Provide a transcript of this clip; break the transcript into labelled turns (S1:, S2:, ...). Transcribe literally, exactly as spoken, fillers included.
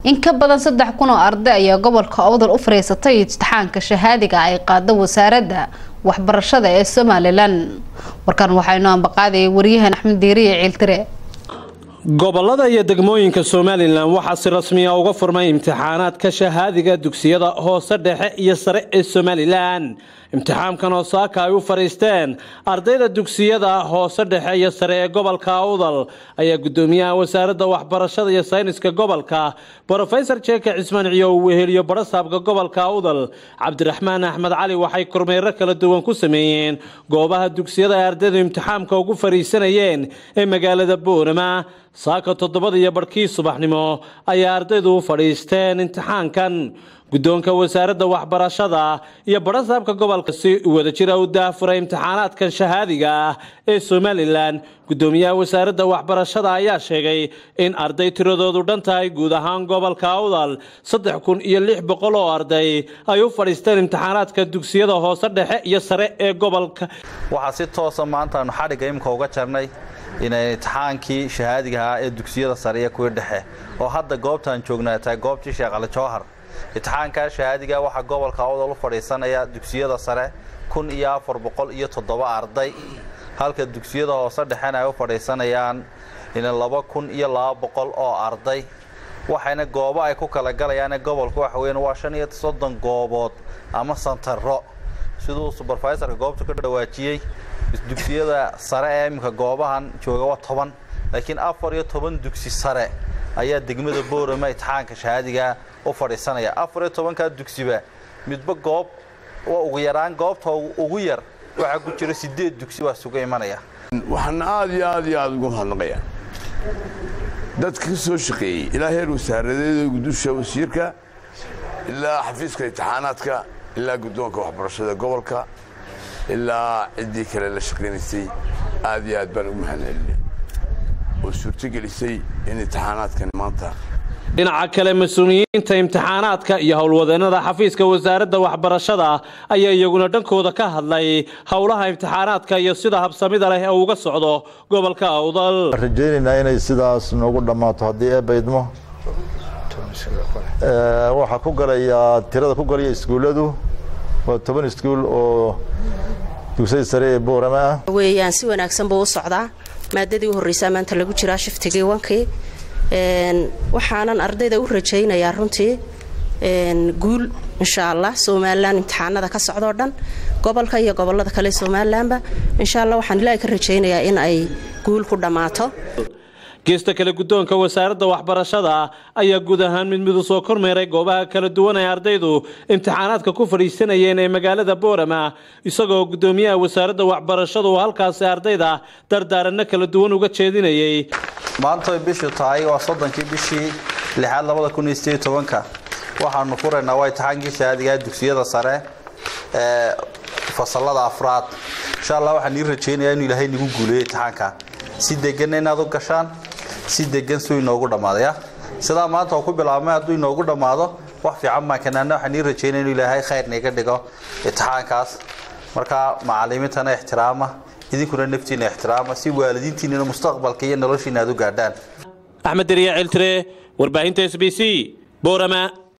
S1: in ka badan saddex kun oo arday ayaa gobolka Awdal u fariisatay imtixaanka shahaadiga ay qaado wasaaradda waxbarashada ee Somaliland warkan waxaynu ambaqaaday wariyahan Axmed Diiriye Ciltire
S2: gobolada iyo degmooyinka Somaliland waxa si rasmi ah uga furmay imtixaanaadka shahaadiga dugsiyada hoose dhexe iyo sare ee Somaliland imtixaankan oo saaka ay u fariisteen ardayda dugsiyada hoose dhexe iyo sare ee gobolka Awdal ayaa gudoomiyaha wasaaradda waxbarashada iyo sayniska gobolka Professor Sheekh Cismaan Ciyo weheliyo barasaabka gobolka Awdal Cabdiraxmaan Axmed Cali waxay kormeer kala duwan ku sameeyeen goobaha dugsiyada ardayda imtixaanka ugu fariisanayeen ee magaalada Boorama saaka toddobada iyo barkii subaxnimo ayaa ardaydu u fadhiisteen imtixaankan gudoonka wasaaradda waxbarashada iyo barasaabka gobolka si wada jira u daafuray imtixaanaadkan shahaadiga ee Somaliland gudoomiyaha wasaaradda waxbarashada ayaa sheegay in arday tiradoodu dhan tahay guud ahaan gobolka Awdal saddex kun iyo lix boqol oo arday ay u fadhiisteen imtixaanaadka dugsiyada hoose dhexe iyo sare ee gobolka
S3: waxa si toos ah maanta aan xariga imka uga jarnay in imtixaankii shahaadiga ee dugsiyada sare iyo kuwa dhexe oo hadda goobtan joognaa tahay goobtii Sheekh Ali Jawhar imtixaanka shahaadiga waxa gobolka Awdal u fadhiisanaya dugsiyada sare kun iyo afar boqol iyo toddoba arday halka dugsiyada hoose dhexena ay u fadhiisanayaan in laba kun iyo laba boqol oo arday waxayna goobo ay ku kala galayaan gobolka waxa weyn waa shan iyo soddon goobood ama santaro sidoo supervisorka goobta ka dhawaajiyay dugsiyada sare ee imka goobahan jooga waa toban laakiin afar iyo toban dugsi sare ayaa degmada Boorama imtixaanka shahaadiga u fadhiisanaya afar iyo toban ka dugsiba midba goob oo ugu yaraan goobta ugu yar waxa ku jira sideed dugsi waa suuga imanaya
S4: waxaan aad iyo aad iyo aad ugu mahadnaqayaa dadka soo shaqeeyay ilaa heer wasaaradeeda gudusha wasiirka ilaa xafiiska imtixaanaadka ilaa gudoonka waxbarashada gobolka ilaa cidii kale la shaqeynayay aad iyo aad baan ugu mahadcelinayaa oo suurtagelisay in imtixaanaadkan maanta
S2: dhinaca kale mas'uuliyiinta imtixaanaadka iyo howlwadeennada xafiiska wasaaradda waxbarashada ayaa iyaguna dhankooda ka hadlay howlaha imtixaanaadka iyo sida habsamida leh ee uga socdo gobolka Awdal
S5: rajaynayna inay sidaas noogu dhamaato hadii ay baydmo ee waxa ku galaya tirada ku galaya iskuuladu waa toban iskuul oo dugsiga sare ee Boorama
S6: weeyaan si wanaagsan buu u socdaa maadadii u horeysay maanta lagu jiraa shiftigii wankii een waxaanan ardayda u rajaynayaa runtii een guul insha Allah Somaliland imtixaanada ka socdo dhan gobolka iyo gobolada kale Somalilandba insha Allah waxaan ilaahay ka rajaynayaa in ay guul ku dhamaato
S2: geesta kale gudoonka wasaaradda waxbarashada ayaa guud ahaan mid mid soo kormeeray goobaha kala duwan ee ardaydu imtixaanaadka ku fadhiisanayeen ee magaalada Boorama isagoo gudoomiyaha wasaaradda waxbarashada oo halkaas ardayda dardaaranna kala duwan uga jeedinayay
S3: maanta bishu tahay waa soddonkii bishii lixaad laba kun iyo siddeed iyo toban waxaanu furaynaa way imtixaankii shahaadiga dugsiyada sare ee fasalada afraad insha Allah waxaan rajaynayaa in Ilaahay nagu guuleeyo imtixaanka si degan inaad u gashaan si degan soo inoogu dhamaadaya sida maanta oo ku bilaabmay haduu inoogu dhamaado wax fiican ma kanaana waxaan rajaynayaa in Ilaahay khayr naga dhigo imtixaankaas marka macallimiintana ixtiraama idinkuna naftiina ixtiraama si waalidiintiina mustaqbalka iyo noloshiina aad u gaadhaan
S2: Axmed Diiriye Ciltire warbaahinta S B C Boorama.